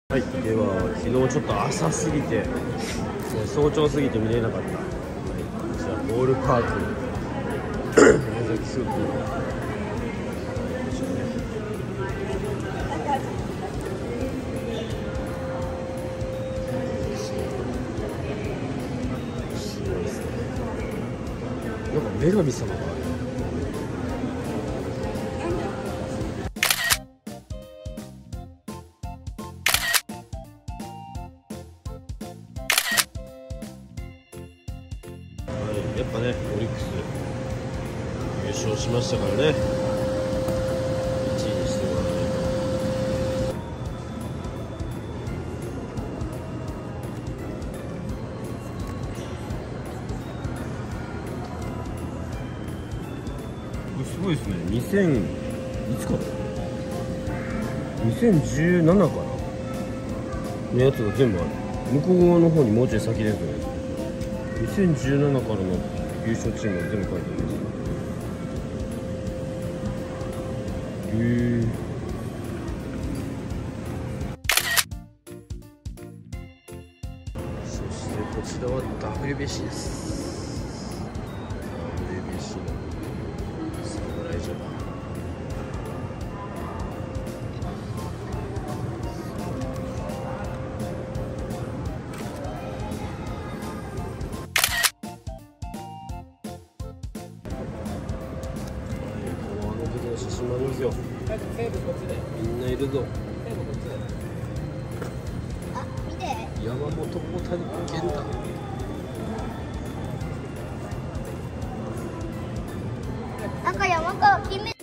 はい、では昨日ちょっと朝すぎて、早朝すぎて見れなかった、こちらボールパーク宮崎スープすごいですね。なんか女神様がある。やっぱね、オリックス優勝しましたからね、1位にしてもらわないと。すごいですね。2000いつから2017からのやつが全部ある。向こうの方にもうちょい先ですね。2017からの優勝チームが全部書いてあるんですよ。そしてこちらは WBC です。 WBC の侍ジャパン。写真もありますよ。みんないるぞ。 あ、見て。 山本大谷健太。 なんか山川金メ